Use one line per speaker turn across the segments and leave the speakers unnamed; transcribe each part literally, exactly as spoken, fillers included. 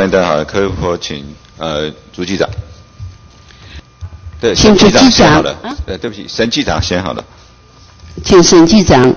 大家好，可否请呃朱记长？对，
请朱记长
先好了。啊、对，对不起，沈记长先好了。
请沈记长。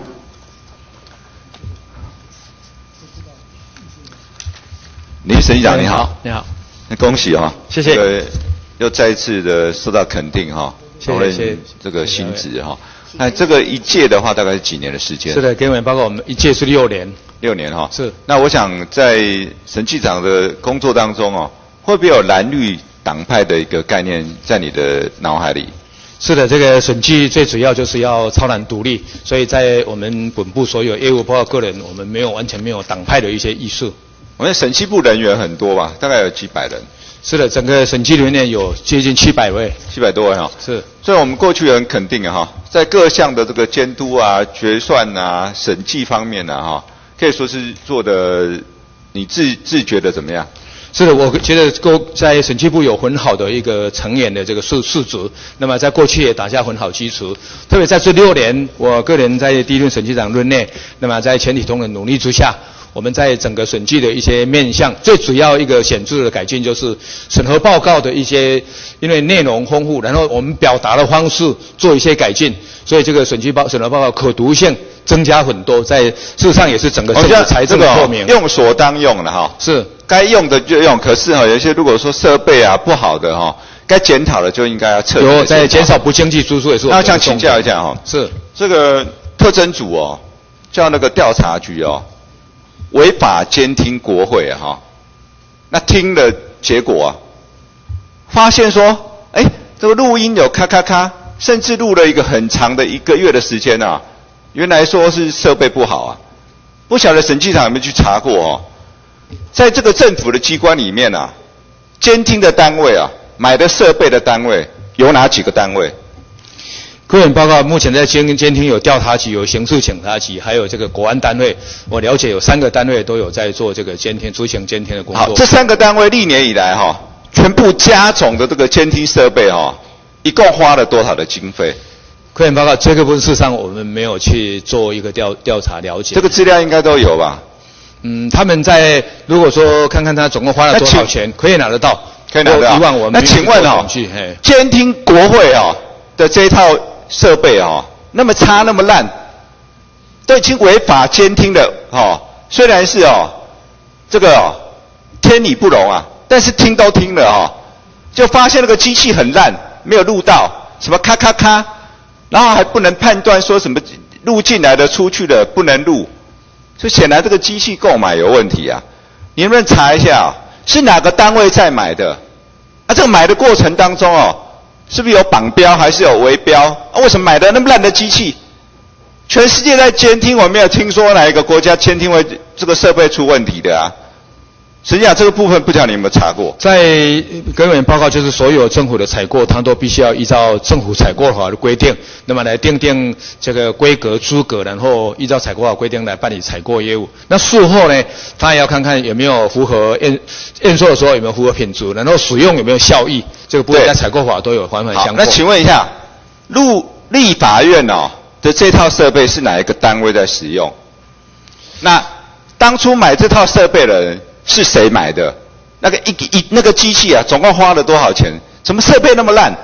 林沈记长你好，
你好，
恭喜哈、哦，
谢谢。
这个又再一次的受到肯定哈、哦，
谢谢
这个薪资哈。那这个一届的话，大概是几年的时间？
是的，给我们报告，我们一届是六年。
六年哈、哦。
是。
那我想在沈记长的工作当中哦，会不会有蓝绿党派的一个概念在你的脑海里？
是的，这个审计最主要就是要超然独立，所以在我们本部所有业务包括个人，我们没有完全没有党派的一些意识。
我们审计部人员很多吧，大概有几百人。
是的，整个审计里面有接近七百位，
七百多位哈。
是，
所以我们过去很肯定啊哈，在各项的这个监督啊、决算啊、审计方面呢哈，可以说是做的，你自自觉的怎么样？
是的，我觉得过在审计部有很好的一个成员的这个素素质，那么在过去也打下很好基础。特别在这六年，我个人在第一任审计长任内，那么在全体同仁努力之下，我们在整个审计的一些面向，最主要一个显著的改进就是审核报告的一些，因为内容丰富，然后我们表达的方式做一些改进，所以这个审计报审核报告可读性增加很多，在事实上也是整个审计财政的透明。
用所当用了哈。
是。
该用的就用，可是哈，有些如果说设备啊不好的哈，该检讨的就应该要彻底。
有在减少不经济支出也是。
那想请教一下哈，
是
这个特侦组哦，叫那个调查局哦，违法监听国会啊哈，那听的结果啊，发现说，哎，这个录音有咔咔咔，甚至录了一个很长的一个月的时间啊，原来说是设备不好啊，不晓得审计长有没有去查过哦？在这个政府的机关里面啊，监听的单位啊，买的设备的单位有哪几个单位？
个人报告目前在监监听有调查局、有刑事警察局，还有这个国安单位。我了解有三个单位都有在做这个监听、执行监听的工作。
好，这三个单位历年以来哈、哦，全部加总的这个监听设备哈、哦，一共花了多少的经费？
个人报告这个部分事实上我们没有去做一个调调查了解。
这个资料应该都有吧？
嗯，他们在如果说看看他总共花了多少钱，可以拿得到，
可以拿得到。
以往我们
那请问哦，监听国会哦的这一套设备哦，那么差那么烂，都已经违法监听的哦。虽然是哦，这个哦天理不容啊，但是听都听了哦，就发现那个机器很烂，没有录到什么咔咔咔，然后还不能判断说什么录进来的、出去的不能录。所以显然这个机器购买有问题啊！你能不能查一下、啊，是哪个单位在买的？啊，这个买的过程当中哦，是不是有绑标还是有围标？啊，为什么买的那么烂的机器？全世界在监听，我没有听说哪一个国家监听会这个设备出问题的啊。实际上这个部分不知道你有没有查过？
在根本报告就是所有政府的采购，它都必须要依照政府采购法的规定，那么来订定这个规格资格，然后依照采购法规定来办理采购业务。那术后呢，他也要看看有没有符合验验收的时候有没有符合品质，然后使用有没有效益，这个部分在采购法都有环环相扣。
那请问一下，入立法院哦的这套设备是哪一个单位在使用？那当初买这套设备的人是谁买的？那个一一那个机器啊，总共花了多少钱？怎么设备那么烂？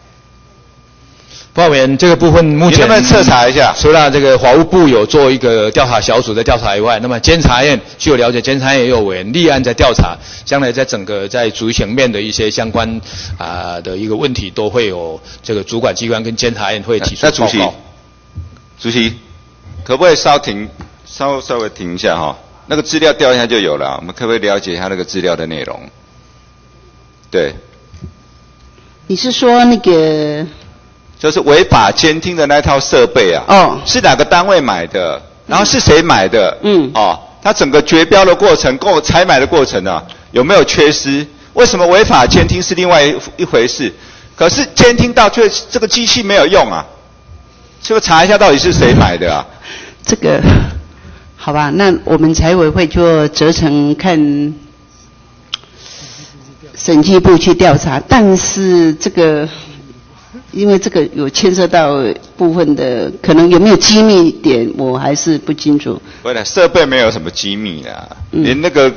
报告委员，这个部分目前
你能不能彻查一下？
除了这个法务部有做一个调查小组的调查以外，那么监察院据我了解，监察院也有委员立案在调查，将来在整个在执行面的一些相关啊、呃、的一个问题，都会有这个主管机关跟监察院会提出报告。
那主席，主席，可不可以稍停，稍稍微停一下哈？那个资料调一下就有了，我们可不可以了解一下那个资料的内容？对。
你是说那个？
就是违法监听的那套设备啊，
哦，
是哪个单位买的？然后是谁买的？
嗯，
哦，它整个决标的过程、购采买的过程啊，有没有缺失？为什么违法监听是另外一一回事？可是监听到却这个机器没有用啊，这个查一下到底是谁买的啊？
这个，好吧，那我们财委会就责成看审计部去调查，但是这个。因为这个有牵涉到部分的，可能有没有机密点，我还是不清楚。
不是，设备没有什么机密的、啊，嗯、连那个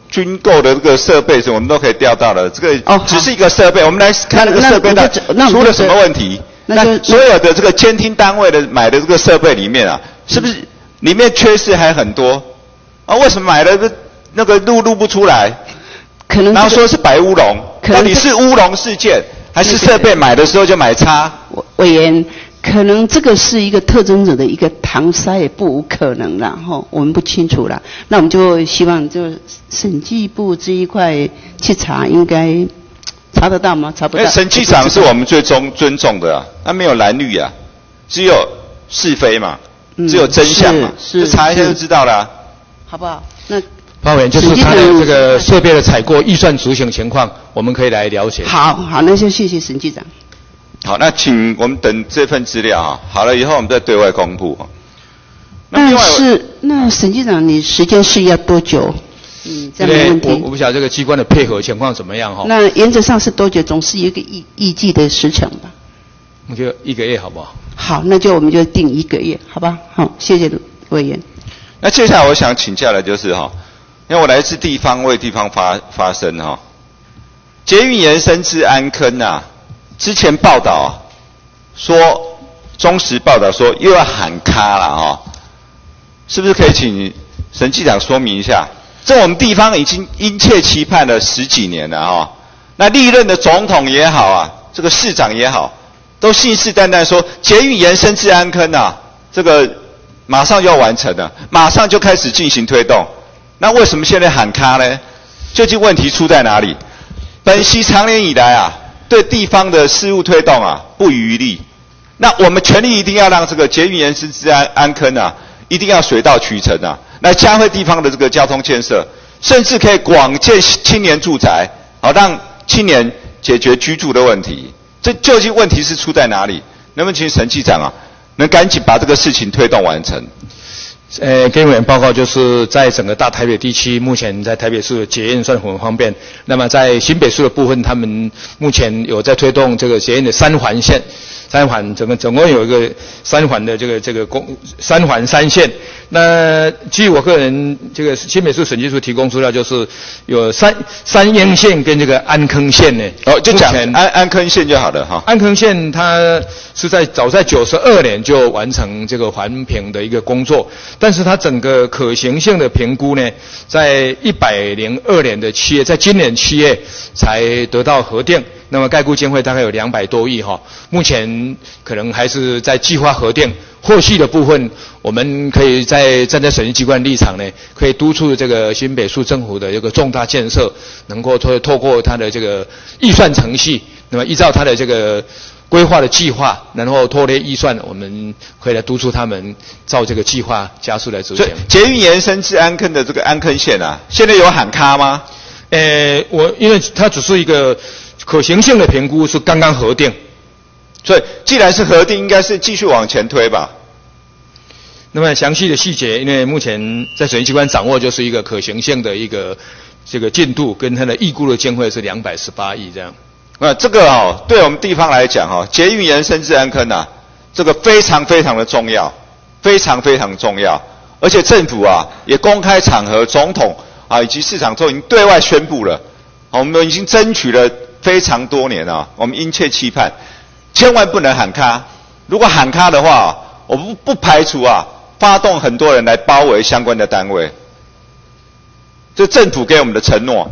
军购的这个设备，我们都可以调到了。这个
哦
只是一个设备，我们来看这个设备的出了什么问题。那所有的这个监听单位的买的这个设备里面啊，是不是里面缺失还很多？啊，为什么买了那个录录不出来？
可能、这个、
然后说是白乌龙，到底是乌龙事件，还是设备买的时候就买差？
委员，可能这个是一个特征者的一个搪塞，也不无可能啦，吼，我们不清楚啦。那我们就希望就审计部这一块去查，应该查得到吗？查不到。
审计长是我们最尊尊重的啊，他没有蓝绿啊，只有是非嘛，嗯、只有真相嘛，就查一下就知道了、啊，
好不好？那。
发言就是他的这个设备的采购预算执行情况，我们可以来了解。
好好，那就谢谢审计长。
好，那请我们等这份资料啊，好了以后我们再对外公布。
那是那审计长，你时间是要多久？嗯，这样没问题。
我我不晓得这个机关的配合情况怎么样哈。
那原则上是多久？总是有一个预预计的时程吧。
我觉得一个月好不好？
好，那就我们就定一个月，好吧？好，谢谢委员。
那接下来我想请教的就是哈。因为我来自地方，为地方发发声哈、哦。捷运延伸至安坑啊，之前报道、啊、说，中时报道说又要喊卡了哦，是不是可以请审计长说明一下？这我们地方已经殷切期盼了十几年了哦。那历任的总统也好啊，这个市长也好，都信誓旦旦说捷运延伸至安坑啊，这个马上就要完成了，马上就开始进行推动。那为什么现在喊卡呢？究竟问题出在哪里？本席长年以来啊，对地方的事务推动啊不遗余力。那我们全力一定要让这个捷运延伸至安安坑啊，一定要水到渠成啊，来加快地方的这个交通建设，甚至可以广建青年住宅，好让青年解决居住的问题。这究竟问题是出在哪里？能不能请审计长啊，能赶紧把这个事情推动完成？
呃，跟委员报告，就是在整个大台北地区，目前在台北市捷运算很方便。那么在新北市的部分，他们目前有在推动这个捷运的三环线，三环整个总共有一个三环的这个这个公三环三线。那据我个人这个新北市审计处提供资料，就是有三三鶯线跟这个安坑线呢。
哦，就讲安安坑线就好了哈。
安坑线它是在早在九十二年就完成这个环评的一个工作。但是它整个可行性的评估呢，在一百零二年的七月，在今年七月才得到核定。那么概估经费大概有两百多亿哈，目前可能还是在计划核定。后续的部分，我们可以在站在审计机关立场呢，可以督促这个新北市政府的一个重大建设，能够透透过它的这个预算程序，那么依照它的这个规划的计划，然后拖累预算，我们可以来督促他们照这个计划加速来执行。
捷运延伸至安坑的这个安坑线啊，现在有喊卡吗？
呃，我因为它只是一个可行性的评估，是刚刚核定，
所以既然是核定，应该是继续往前推吧。
那么详细的细节，因为目前在审计机关掌握就是一个可行性的一个这个进度，跟它的预估的经费是两百十八亿这样。
那这个哦，对我们地方来讲哦，捷运延伸至安坑啊，这个非常非常的重要，非常非常重要。而且政府啊，也公开场合，总统啊以及市长都已经对外宣布了，我们已经争取了非常多年啊，我们殷切期盼，千万不能喊卡。如果喊卡的话，我不不排除啊，发动很多人来包围相关的单位。这政府给我们的承诺。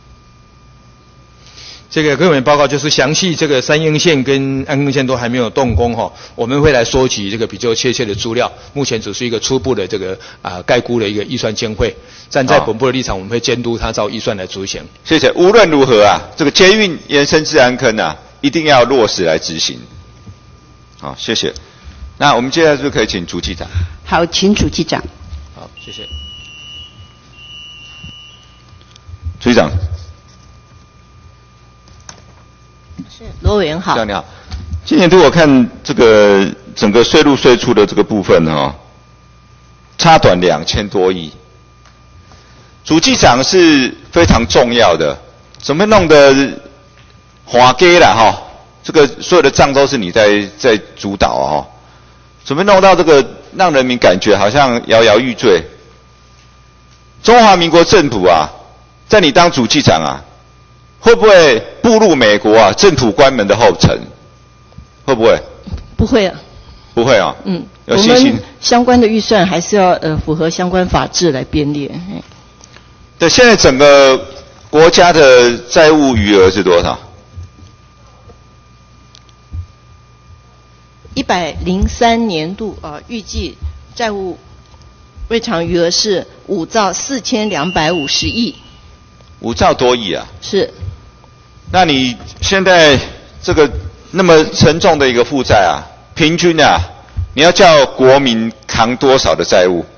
这个跟委员报告就是详细这个三鶯线跟安坑线都还没有动工哈，我们会来收集这个比较确切的资料。目前只是一个初步的这个啊概估的一个预算经费。站在本部的立场，我们会监督他照预算来执行。
谢谢。无论如何啊，这个捷运延伸至安坑啊，一定要落实来执行。好，谢谢。那我们接下来是不是可以请主计长？
好，请主计长。
好，谢谢。
主计长。
是罗委员好。
你好。今年度我看这个整个税入税出的这个部分哦，差短两千多亿。主计长是非常重要的，怎么弄得滑稽啦哈？这个所有的账都是你在在主导哦，怎么弄到这个让人民感觉好像摇摇欲坠？中华民国政府啊， 在你当主计长啊，会不会步入美国啊政府关门的后尘？会不会？
不会啊。
不会啊。
嗯，
有信心。
我们相关的预算还是要呃符合相关法制来编列。
对，现在整个国家的债务余额是多少？
一百零三年度啊、呃，预计债务未偿余额是五兆四千两百五十亿。
五兆多亿啊！
是。
那你现在这个那么沉重的一个负债啊，平均啊，你要叫国民扛多少的债务？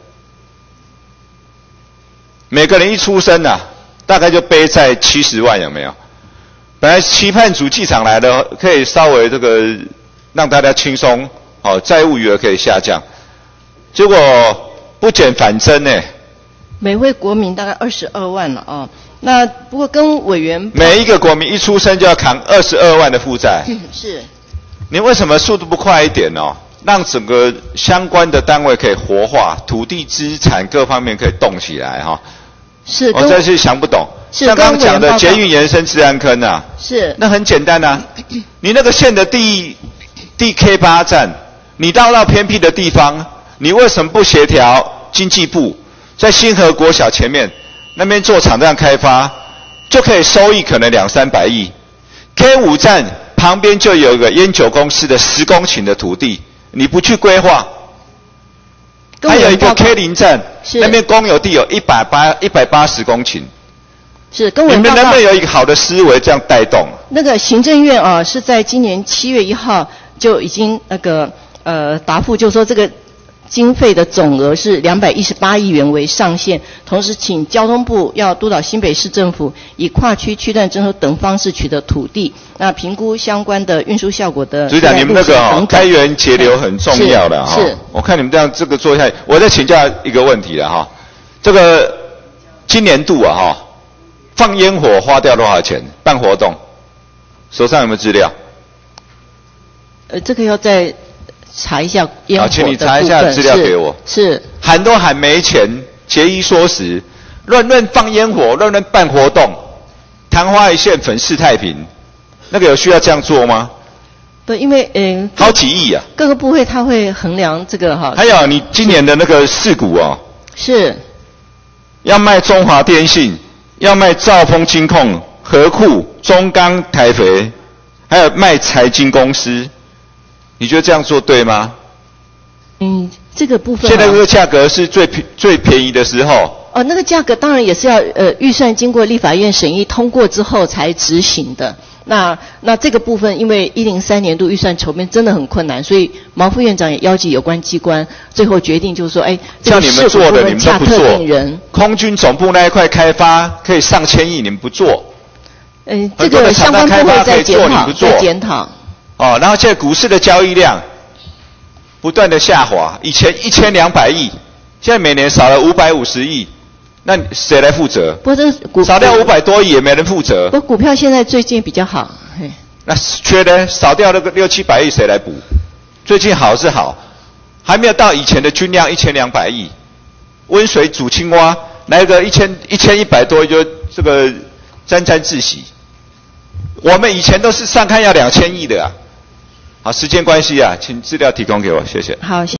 每个人一出生啊，大概就背债七十万，有没有？本来期盼主计长来的，可以稍微这个让大家轻松，哦，债务余额可以下降，结果不减反增呢。
每位国民大概二十二万了啊、哦。那不过跟委员
每一个国民一出生就要扛二十二万的负债。
嗯，是。
你为什么速度不快一点哦？让整个相关的单位可以活化，土地资产各方面可以动起来哈、哦。
是。
我真是想不懂。像刚刚讲的捷运延伸治安坑啊，
是。
那很简单啊，你那个线的第第 K 八站，你到那偏僻的地方，你为什么不协调经济部在新河国小前面那边做场站开发，就可以收益可能两三百亿。K 五站旁边就有一个烟酒公司的十公顷的土地，你不去规划。还有一个 K 零站，那边公有地有一百八一百八十公顷。
是，跟我
你们能不能有一个好的思维这样带动？
那个行政院啊，是在今年七月一号就已经那个呃答复，就说这个经费的总额是两百一十八亿元为上限，同时请交通部要督导新北市政府以跨区区段征收等方式取得土地，那评估相关的运输效果的。
局长，你们那个哦，开源节流很重要的哈。
是。
我看你们这样这个做下来，我再请教一个问题了哈。这个今年度啊哈，放烟火花掉多少钱？办活动，手上有没有资料？
呃，这个要再查一下烟火的部分。好，
请你查一下资料给我。
是。是
喊都喊没钱，节衣缩食，乱乱放烟火，乱乱办活动，昙花一现，粉饰太平，那个有需要这样做吗？
不，因为嗯，
好几亿啊。
各个部会他会衡量这个哈。
还有你今年的那个市股哦。
是。
要卖中华电信，要卖兆丰金控、和库、中钢、台肥，还有卖财经公司，你觉得这样做对吗？
嗯，这个部分、啊。
现在这个价格是最便最便宜的时候。
哦，那个价格当然也是要呃预算经过立法院审议通过之后才执行的。那那这个部分，因为一零三年度预算筹编真的很困难，所以毛副院长也邀集有关机关，最后决定就是说，哎，
像你们做的你们都不做。
人
空军总部那一块开发可以上千亿，你们不做。
嗯，这个相关部会在检讨，在检讨。
哦，然后现在股市的交易量不断的下滑，以前一千两百亿，现在每年少了五百五十亿。那谁来负责？
不是股
少掉五百多亿也没人负责。
不，股票现在最近比较好。嘿，
那缺呢？少掉那个六七百亿谁来补？最近好是好，还没有到以前的均量一千两百亿。温水煮青蛙，来个一千一千一百多亿就这个沾沾自喜。我们以前都是上看要两千亿的啊。好，时间关系啊，请资料提供给我，谢谢。
好。